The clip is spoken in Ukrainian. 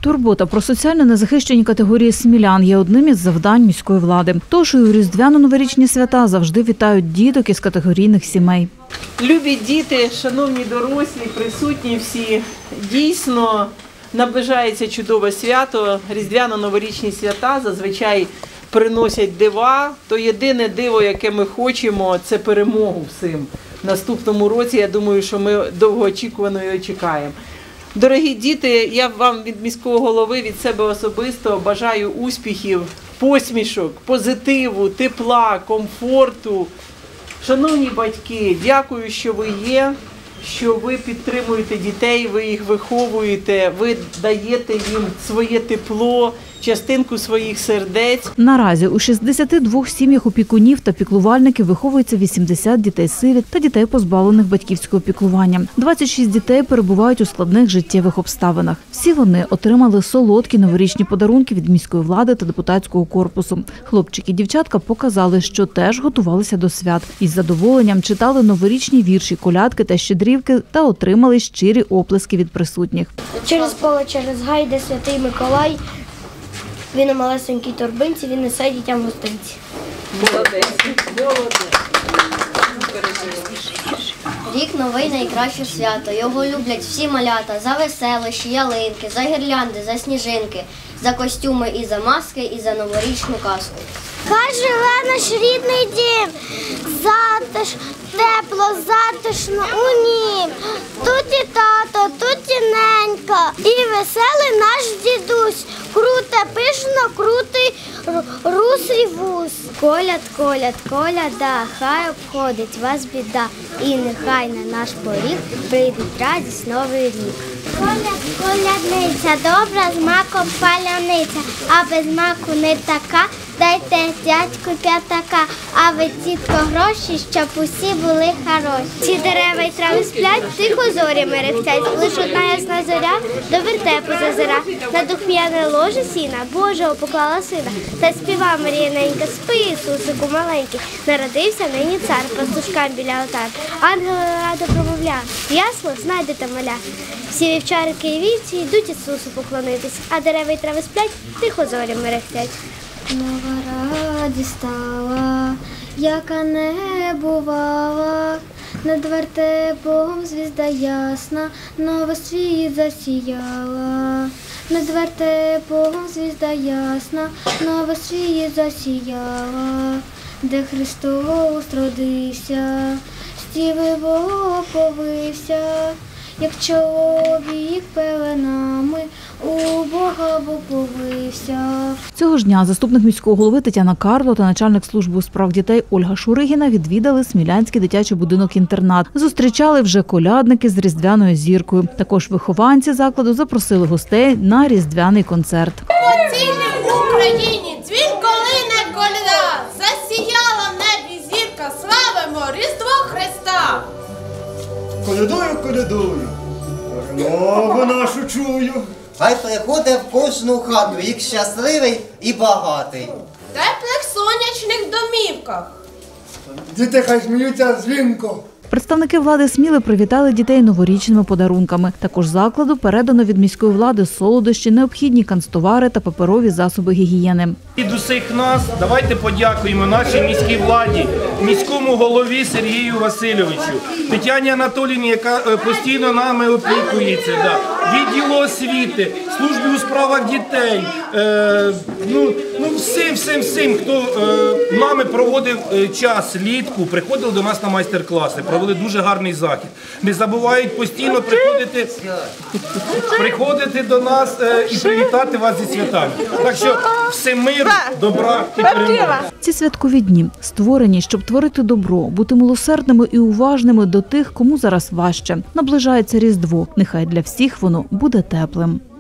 Турбота про соціально незахищені категорії смілян є одним із завдань міської влади. Тож і у різдвяно-новорічні свята завжди вітають діток із категорійних сімей. Любі діти, шановні дорослі, присутні всі, дійсно наближається чудове свято. Різдвяно-новорічні свята зазвичай приносять дива. То єдине диво, яке ми хочемо, це перемогу всім. В наступному році, я думаю, що ми довгоочікувано і чекаємо. Дорогі діти, я вам від міського голови, від себе особисто бажаю успіхів, посмішок, позитиву, тепла, комфорту. Шановні батьки, дякую, що ви є, що ви підтримуєте дітей, ви їх виховуєте, ви даєте їм своє тепло, частинку своїх сердець. Наразі у 62 сім'ях опікунів та піклувальників виховується 80 дітей-сиріт та дітей, позбавлених батьківського піклування. 26 дітей перебувають у складних життєвих обставинах. Всі вони отримали солодкі новорічні подарунки від міської влади та депутатського корпусу. Хлопчики і дівчатка показали, що теж готувалися до свят. Із задоволенням читали новорічні вірші, колядки та щедрівки та отримали щирі оплески від присутніх. Через поле, через гай, де святий Миколай. Він у малесенькій торбинці, він несе дітям гостинці. Молодець, молодець. Рік новий – найкраще свято. Його люблять всі малята за веселощі, ялинки, за гірлянди, за сніжинки, за костюми і за маски, і за новорічну казку. Хай живе наш рідний дім, тепло, затишно у нім. Тут і тато, тут і ненька, і веселий наш дідусь. Круте пишно, крутий русий вуз. Коляд, коляд, коляда, хай обходить вас біда, і нехай на наш поріг прийдуть радість новий рік. Коляд, колядниця, добра з маком паляниця, а без маку не така, дайте дядьку п'ятака, а ви, тітко, гроші, щоб усі були хороші. Ці дерева й трави сплять, тихо зорі мерехтять, лиш одна ясна зоря до вертепу зазира. На духмяне ложе сіна Божого поклала сина, та співа Маріяненька, спи, Ісусику маленький, народився нині цар, пастушкам біля отар. Ангели радо промовля, ясно знайдете маля. Всі вівчарики і вівці йдуть Ісусу поклонитись, а дерева й трави сплять, тихо зорі мерехтять. Нова радість стала, яка не бувала, над вертепом звізда ясна, новий світ засіяла. Над вертепом звізда ясна, новий світ засіяла, де Христос родився, стівиво повився, як чоловік пеленами у Бога поповився. Цього ж дня заступник міського голови Тетяна Карло та начальник служби у справах дітей Ольга Шуригіна відвідали Смілянський дитячий будинок-інтернат. Зустрічали вже колядники з різдвяною зіркою. Також вихованці закладу запросили гостей на різдвяний концерт. По цілій Україні дзвінко лине коляда, засіяла в небі зірка, славимо Різдво Христа. Колядую, колядую, перемогу нашу чую. Хай приходить в кожну хату, рік щасливий і багатий. В теплих сонячних домівках. Діти хай сміються дзвінко. Представники влади Сміли привітали дітей новорічними подарунками. Також закладу передано від міської влади солодощі, необхідні канцтовари та паперові засоби гігієни. Від усіх нас давайте подякуємо нашій міській владі, міському голові Сергію Васильовичу, Тетяні Анатоліївні, яка постійно нами опікується, відділу освіти, службі у справах дітей, всім, хто нами проводив час влітку, приходили до нас на майстер-класи, провели дуже гарний захід. Не забувають постійно приходити до нас і привітати вас зі святами. Так що всім миру, добра і перемоги. Ці святкові дні створені, щоб творити добро, бути милосердними і уважними до тих, кому зараз важче. Наближається Різдво. Нехай для всіх воно буде теплим.